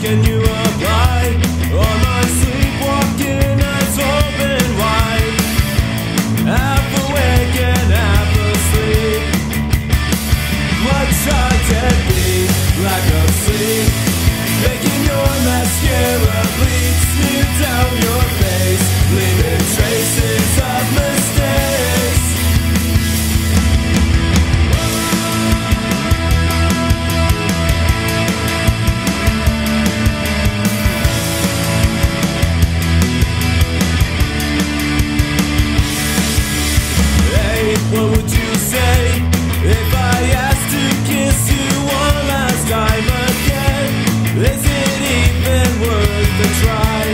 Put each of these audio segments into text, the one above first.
can you apply? All my sleepwalking eyes open wide, half awake and half asleep. Bloodshot, deadbeat, lack of sleep, making your mascara bleed, smear down your face, leaving traces of mistakes. Hey, what would you say if I asked to kiss you one last time again? Is it even worth a try?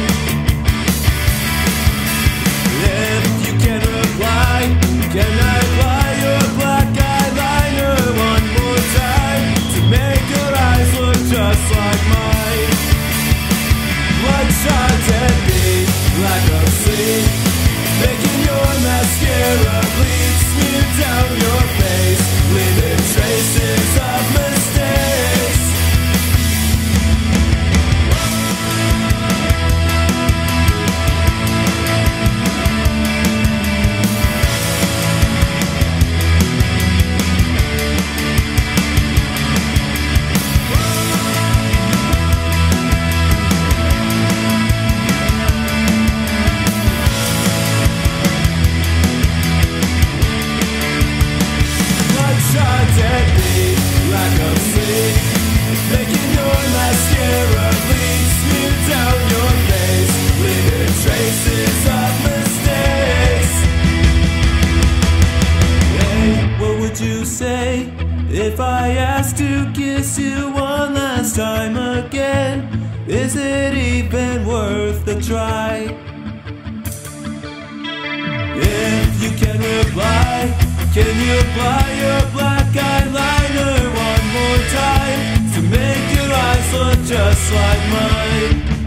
If you can reply, can I apply your black eyeliner one more time to make your eyes look just like mine? Bloodshot, deadbeat, lack of sleep, making your mascara bleed, smear down your face, leaving traces of mistakes. Bloodshot, deadbeat, lack of sleep, making your mascara bleed, smear down your face, leaving traces of mistakes. Hey, what would you say if I asked to kiss you one last time again? Is it even worth the try? If you can reply, can you apply your black eyeliner one more time to make your eyes look just like mine?